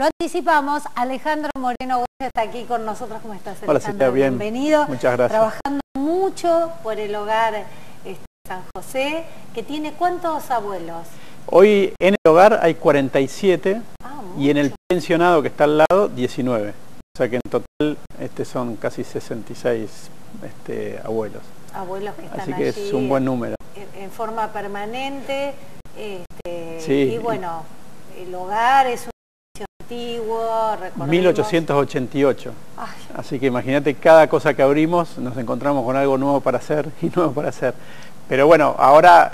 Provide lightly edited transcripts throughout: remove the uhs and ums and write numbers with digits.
Lo anticipamos, Alejandro Moreno está aquí con nosotros. ¿Cómo estás, Alejandro? Hola, Silvia, bien. Bienvenido. Muchas gracias. Trabajando mucho por el hogar San José, que tiene ¿cuántos abuelos? Hoy en el hogar hay 47 y en el pensionado que está al lado 19. O sea que en total son casi 66 abuelos. Abuelos que están Así que allí es un buen número. En forma permanente. Sí. Y bueno, el hogar es un edificio antiguo, recordemos. 1888. Ay. Así que imagínate, cada cosa que abrimos nos encontramos con algo nuevo para hacer y nuevo para hacer. Pero bueno, ahora,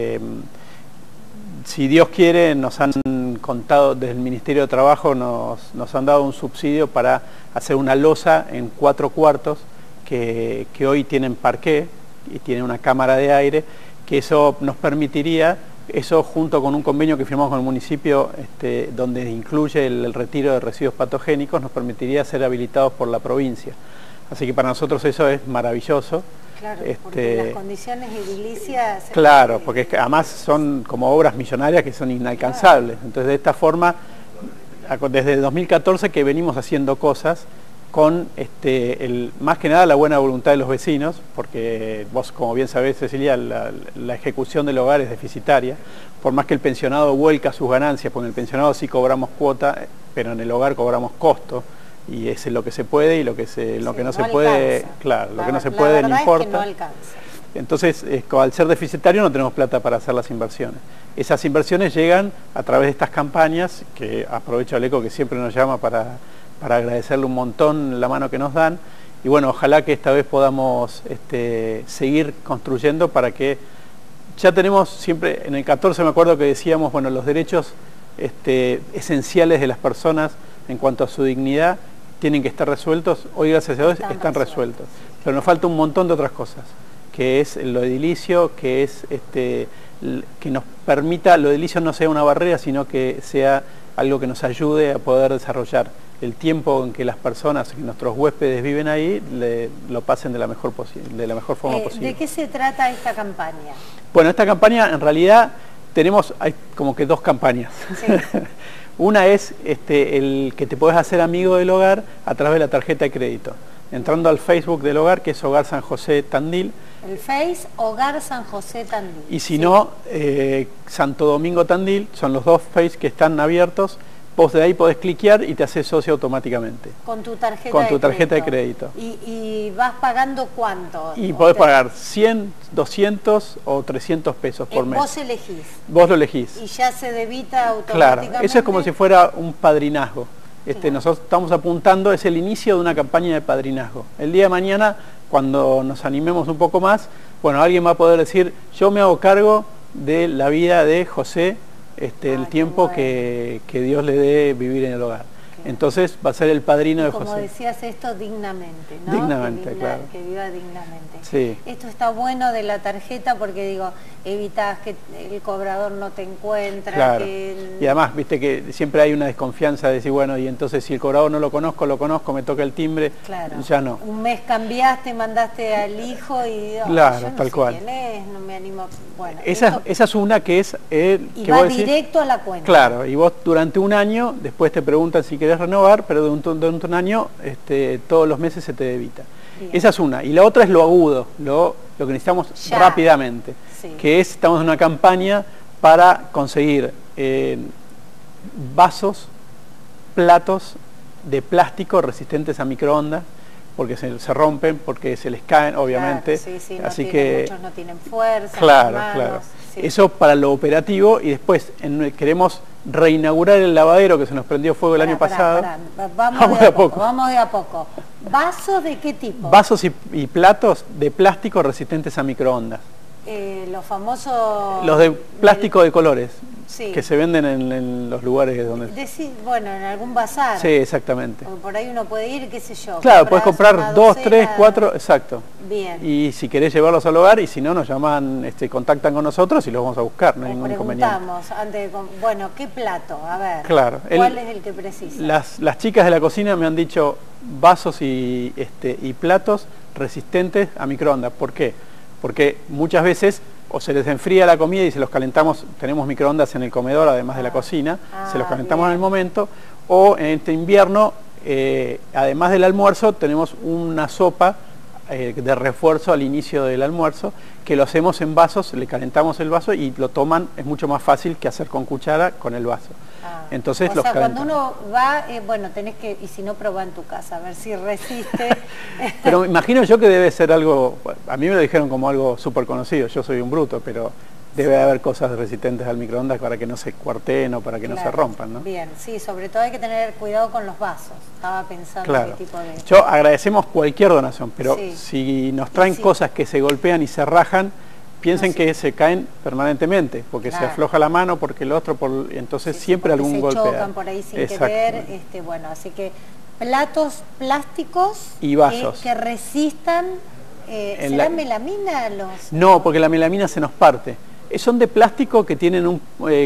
si Dios quiere, nos han contado desde el Ministerio de Trabajo, nos han dado un subsidio para hacer una losa en 4 cuartos que hoy tienen parqué y tienen una cámara de aire, que eso nos permitiría, eso junto con un convenio que firmamos con el municipio, donde incluye el retiro de residuos patogénicos, nos permitiría ser habilitados por la provincia. Así que para nosotros eso es maravilloso. Claro, porque las condiciones edilicias... Claro, porque además son como obras millonarias que son inalcanzables. Claro. Entonces de esta forma, desde el 2014 que venimos haciendo cosas con más que nada la buena voluntad de los vecinos, porque vos como bien sabés, Cecilia, la ejecución del hogar es deficitaria, por más que el pensionado vuelca sus ganancias, porque en el pensionado sí cobramos cuota, pero en el hogar cobramos costo. Y es lo que se puede y lo que no se puede, claro, lo que no se puede no importa. Es que no alcanza. Entonces, al ser deficitario no tenemos plata para hacer las inversiones. Esas inversiones llegan a través de estas campañas, que aprovecho al ECO que siempre nos llama para agradecerle un montón la mano que nos dan. Y bueno, ojalá que esta vez podamos seguir construyendo para que ya tenemos siempre, en el 14 me acuerdo que decíamos, bueno, los derechos esenciales de las personas en cuanto a su dignidad tienen que estar resueltos. Hoy gracias a Dios están resueltos, pero nos falta un montón de otras cosas, que es lo edilicio, que es que nos permita, lo edilicio no sea una barrera, sino que sea algo que nos ayude a poder desarrollar el tiempo en que las personas, que nuestros huéspedes viven ahí, lo pasen de la mejor forma posible. ¿De qué se trata esta campaña? Bueno, esta campaña en realidad hay como que 2 campañas. Sí. Una es el que te puedes hacer amigo del hogar a través de la tarjeta de crédito. Entrando al Facebook del hogar, que es Hogar San José Tandil. El Face Hogar San José Tandil. Y si no, Santo Domingo Tandil, son los 2 Face que están abiertos. Vos de ahí podés cliquear y te haces socio automáticamente. Con tu tarjeta Con tu tarjeta de crédito. ¿Y vas pagando cuánto? Y podés pagar 100, 200 o 300 pesos por mes. Vos elegís. Vos lo elegís. Y ya se debita automáticamente. Claro, eso es como si fuera un padrinazgo. Nosotros estamos apuntando, es el inicio de una campaña de padrinazgo. El día de mañana, cuando nos animemos un poco más, bueno, alguien va a poder decir, yo me hago cargo de la vida de José, el tiempo que Dios le dé vivir en el hogar. Entonces va a ser el padrino de José. Como decías esto, dignamente, ¿no? Dignamente, claro. Que viva dignamente. Sí. Esto está bueno de la tarjeta porque, digo, evitas que el cobrador no te encuentre. Claro. Y además, viste que siempre hay una desconfianza de decir, bueno, y entonces si el cobrador no lo conozco, me toca el timbre, claro. Ya no. Un mes cambiaste, mandaste al hijo y... claro, yo no tal sé cual. Quién es, no me animo... Bueno, esa es una que es... y va directo a la cuenta. Claro, y vos durante un año, después te preguntan si querés renovar, pero durante un año todos los meses se te debita. Bien. Esa es una. Y la otra es lo agudo, lo que necesitamos ya, rápidamente, sí. Que estamos en una campaña para conseguir vasos, platos de plástico resistentes a microondas, porque se rompen, porque se les caen, obviamente. Claro, sí, así que muchos no tienen fuerza. Claro, manos, claro. Sí. Eso para lo operativo, y después queremos reinaugurar el lavadero que se nos prendió fuego el año pasado. Vamos de a poco. Vamos de a poco. ¿Vasos de qué tipo? Vasos y platos de plástico resistentes a microondas. Los famosos... Los de plástico de colores. Sí. Que se venden en los lugares donde... bueno, en algún bazar. Sí, exactamente. O por ahí uno puede ir, qué sé yo. Claro, puedes comprar 2, 3, 4, exacto. Bien. Y si querés llevarlos al hogar, y si no, nos llaman, contactan con nosotros y los vamos a buscar, no hay ningún inconveniente. Preguntamos antes de... Bueno, ¿qué plato? A ver. Claro. ¿Cuál es el que precisa? Las chicas de la cocina me han dicho vasos y platos resistentes a microondas. ¿Por qué? Porque muchas veces o se les enfría la comida y se los calentamos, tenemos microondas en el comedor además de la cocina, se los calentamos en el momento, o en este invierno, además del almuerzo, tenemos una sopa de refuerzo al inicio del almuerzo, que lo hacemos en vasos, le calentamos el vaso y lo toman, es mucho más fácil que hacer con cuchara con el vaso. Entonces o sea, cuando uno va, bueno, tenés que, y si no, probá en tu casa, a ver si resiste. Pero me imagino yo que debe ser algo, a mí me lo dijeron como algo súper conocido, yo soy un bruto, pero debe haber cosas resistentes al microondas para que no se cuarten o para que no se rompan, ¿no? Bien, sí, sobre todo hay que tener cuidado con los vasos. Estaba pensando claro. qué tipo de... Yo agradecemos cualquier donación, pero si nos traen cosas que se golpean y se rajan, piensen que se caen permanentemente, porque se afloja la mano, porque el otro, entonces siempre algún golpe. Se chocan por ahí sin querer, bueno, así que platos plásticos y vasos que resistan. ¿Será melamina los...? No, porque la melamina se nos parte. Son de plástico que tienen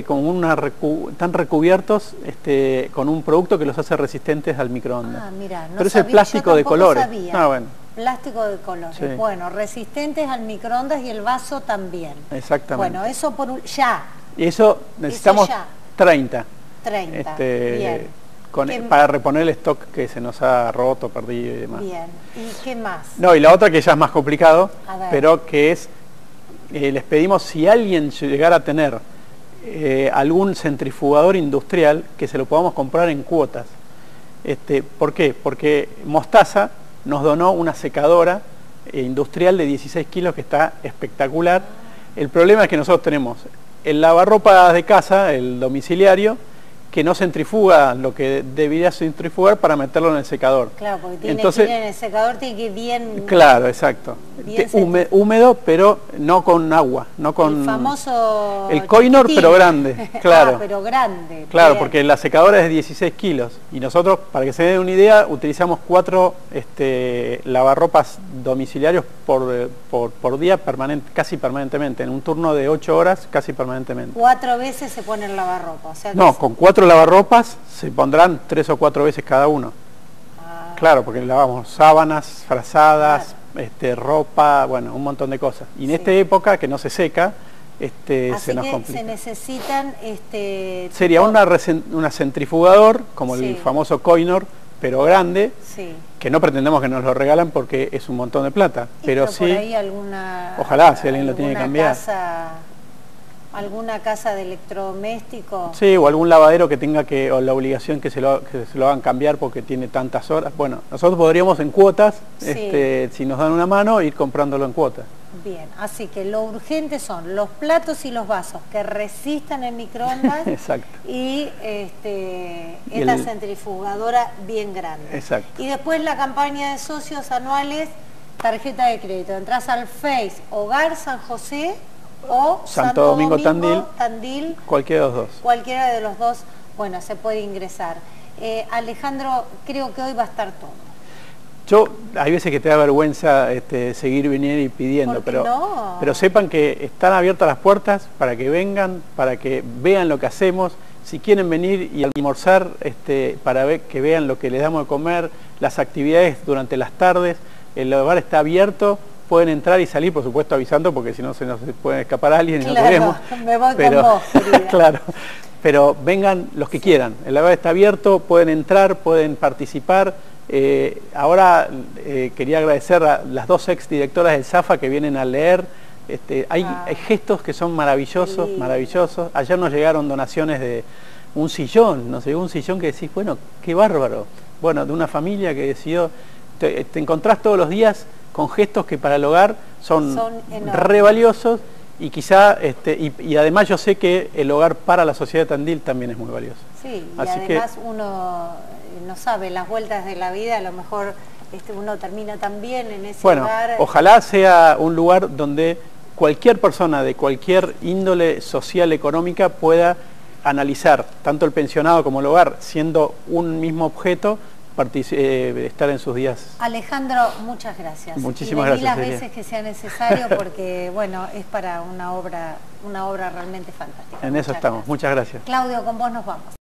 están recubiertos con un producto que los hace resistentes al microondas. Mira, no pero es sabía, el plástico de colores. Bueno. Plástico de colores. Sí. Bueno, resistentes al microondas y el vaso también. Exactamente. Bueno, eso ya. Y eso necesitamos eso ya. 30. 30. Bien. Para reponer el stock que se nos ha roto, perdido y demás. Bien. ¿Y qué más? No, y la otra que ya es más complicado, pero que es, les pedimos si alguien llegara a tener algún centrifugador industrial, que se lo podamos comprar en cuotas. ¿Por qué? Porque Mostaza nos donó una secadora industrial de 16 kilos que está espectacular. El problema es que nosotros tenemos el lavarropas de casa, el domiciliario, que no centrifuga lo que debería centrifugar para meterlo en el secador. Claro, porque entonces, en el secador tiene que ir bien... Claro, exacto. Húmedo, pero no con agua, no con... El famoso... El Coinor, pero grande, claro. Pero grande. Claro, bien. Porque la secadora es de 16 kilos. Y nosotros, para que se den una idea, utilizamos 4 lavarropas domiciliarios por día, casi permanentemente. En un turno de 8 horas, casi permanentemente. 4 veces se pone el lavarropa. O sea que no, con 4 lavarropas se pondrán 3 o 4 veces cada uno. Claro, porque lavamos sábanas, frazadas, ropa, bueno, un montón de cosas. Y en esta época que no se seca, se nos complica. Se necesitan... Sería una centrifugador, como el famoso Coinor, pero grande, que no pretendemos que nos lo regalan porque es un montón de plata. Pero sí, por ahí ojalá, si alguien lo tiene que cambiar. ¿Alguna casa de electrodomésticos? Sí, o algún lavadero que tenga o la obligación que se lo hagan cambiar porque tiene tantas horas. Bueno, nosotros podríamos en cuotas, si nos dan una mano, ir comprándolo en cuotas. Bien, así que lo urgente son los platos y los vasos que resistan el microondas. Exacto. Y esta centrifugadora bien grande. Exacto. Y después la campaña de socios anuales, tarjeta de crédito. Entrás al Face Hogar San José o Santo Domingo Tandil, cualquiera de los dos. Cualquiera de los dos, bueno, se puede ingresar. Alejandro, creo que hoy va a estar todo. Hay veces que te da vergüenza seguir viniendo y pidiendo, pero sepan que están abiertas las puertas para que vengan, para que vean lo que hacemos. Si quieren venir y almorzar, para que vean lo que les damos de comer, las actividades durante las tardes, el hogar está abierto. Pueden entrar y salir, por supuesto, avisando, porque si no se nos puede escapar alguien y no queremos. Me voy con vos, querida. Claro, pero vengan los que quieran. El hogar está abierto, pueden entrar, pueden participar. Ahora quería agradecer a las 2 exdirectoras del ZAFA que vienen a leer. Hay gestos que son maravillosos, maravillosos. Ayer nos llegaron donaciones de un sillón, nos llegó un sillón que decís, bueno, qué bárbaro. Bueno, de una familia que decidió, te encontrás todos los días con gestos que para el hogar son re valiosos y quizá, y además yo sé que el hogar para la sociedad de Tandil también es muy valioso. Sí, y además uno no sabe las vueltas de la vida, a lo mejor uno termina también en ese lugar. Ojalá sea un lugar donde cualquier persona de cualquier índole social, económica pueda analizar, tanto el pensionado como el hogar, siendo un mismo objeto, estar en sus días. Alejandro, muchas gracias. Muchísimas gracias. Las veces que sea necesario porque bueno, es para una obra realmente fantástica. En eso estamos. Muchas gracias. Claudio, con vos nos vamos.